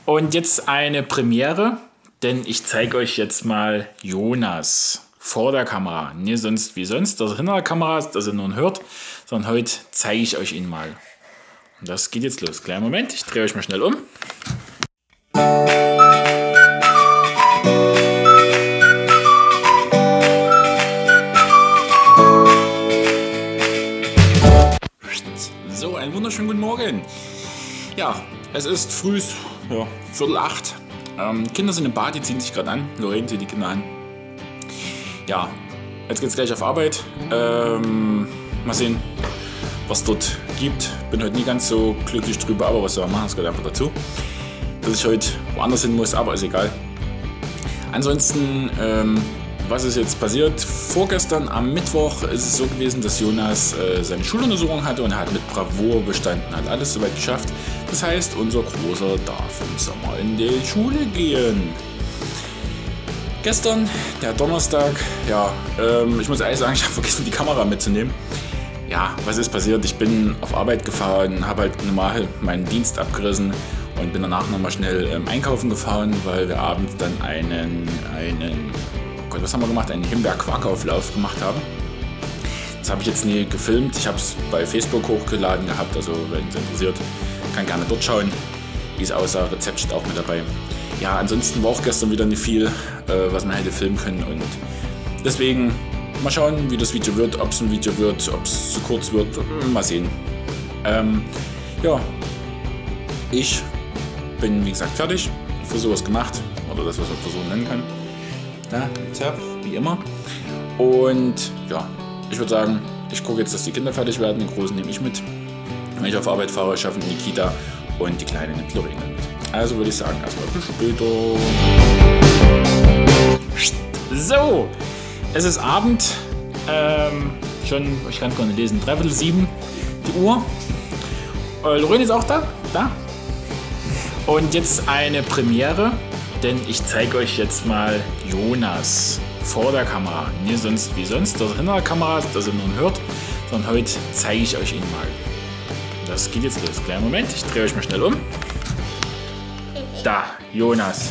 Und jetzt eine Premiere, denn ich zeige euch jetzt mal Jonas vor der Kamera. Nicht sonst wie sonst, dass er hinter der Kamera ist, dass er nur hört, sondern heute zeige ich euch ihn mal. Und das geht jetzt los. Kleinen Moment, ich drehe euch mal schnell um. So, einen wunderschönen guten Morgen. Ja, es ist früh, ja, 7:45. Kinder sind im Bad, die ziehen sich gerade an. Lorraine zieht die Kinder an. Ja, jetzt geht's gleich auf Arbeit. Mal sehen, was dort gibt. Bin heute nie ganz so glücklich drüber, aber was soll man machen, es gehört einfach dazu. Dass ich heute woanders hin muss, aber ist egal. Ansonsten, was ist jetzt passiert? Vorgestern am Mittwoch ist es so gewesen, dass Jonas seine Schuluntersuchung hatte und er hat mit Bravour bestanden, hat alles soweit geschafft. Das heißt, unser Großer darf im Sommer in die Schule gehen. Gestern, der Donnerstag, ja, ich muss ehrlich sagen, ich habe vergessen, die Kamera mitzunehmen. Ja, was ist passiert? Ich bin auf Arbeit gefahren, habe halt normal meinen Dienst abgerissen und bin danach nochmal schnell einkaufen gefahren, weil wir abends dann einen was haben wir gemacht? Einen Himbeer-Quarkauflauf gemacht haben. Das habe ich jetzt nie gefilmt. Ich habe es bei Facebook hochgeladen gehabt, also wenn es interessiert, kann gerne dort schauen, wie es aussah. Rezept steht auch mit dabei. Ja, ansonsten war auch gestern wieder nicht viel, was man hätte filmen können und deswegen mal schauen, wie das Video wird, ob es ein Video wird, ob es zu kurz wird, mal sehen. Ja, ich bin wie gesagt fertig, für sowas gemacht, oder das, was man so nennen kann. Ja, Rezept, wie immer. Und ja, ich würde sagen, ich gucke jetzt, dass die Kinder fertig werden. Den Großen nehme ich mit. Wenn ich auf Arbeit fahre, schaffen die Kita und die Kleine nimmt Lorraine mit. Also würde ich sagen, erstmal bis später. So, es ist Abend. Schon, ich kann es gar nicht lesen, 6:45 die Uhr. Lorraine ist auch da. Und jetzt eine Premiere. Denn ich zeige euch jetzt mal Jonas vor der Kamera. Nicht sonst wie sonst, dass er hinter der Kamera ist, dass er nur hört, sondern heute zeige ich euch ihn mal. Das geht jetzt los. Kleinen Moment, ich drehe euch mal schnell um. Da, Jonas.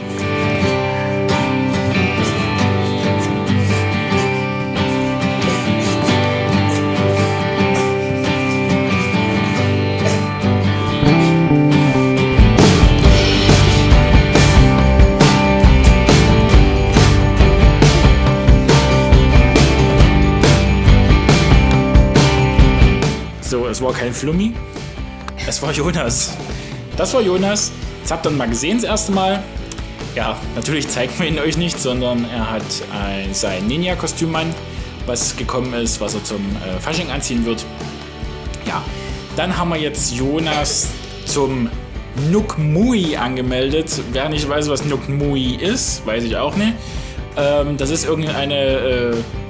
So, es war kein Flummi, es war Jonas. Das war Jonas. Das habt ihr mal gesehen das erste Mal. Ja, natürlich zeigt man ihn euch nicht, sondern er hat sein Ninja-Kostüm an, was gekommen ist, was er zum Fasching anziehen wird. Ja, dann haben wir jetzt Jonas zum Nuk Mui angemeldet. Wer nicht weiß, was Nuk Mui ist, weiß ich auch nicht. Das ist irgendeine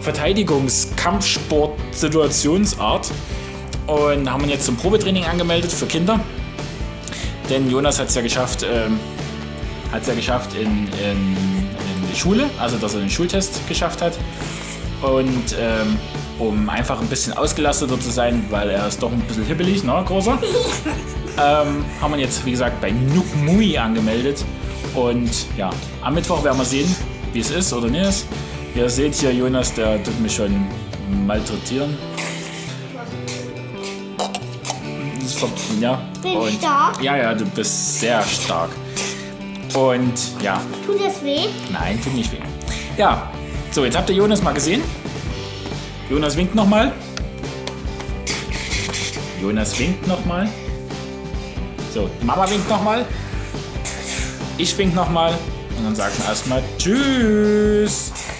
Verteidigungs-Kampfsport-Situationsart. Und haben ihn jetzt zum Probetraining angemeldet für Kinder. Denn Jonas hat es ja geschafft, in die Schule, also dass er den Schultest geschafft hat. Und um einfach ein bisschen ausgelasteter zu sein, weil er ist doch ein bisschen hibbelig, ne, Großer? Haben wir jetzt, wie gesagt, bei Nuk Mui angemeldet. Und ja, am Mittwoch werden wir sehen, wie es ist oder nicht ist. Ihr seht hier, Jonas, der tut mich schon malträtieren. Ja. Bin ich stark? Ja, du bist sehr stark. Und ja. Tut das weh? Nein, tut nicht weh. Ja, so, jetzt habt ihr Jonas mal gesehen. Jonas winkt nochmal. Jonas winkt nochmal. So, Mama winkt nochmal. Ich wink nochmal. Und dann sagen wir erstmal Tschüss.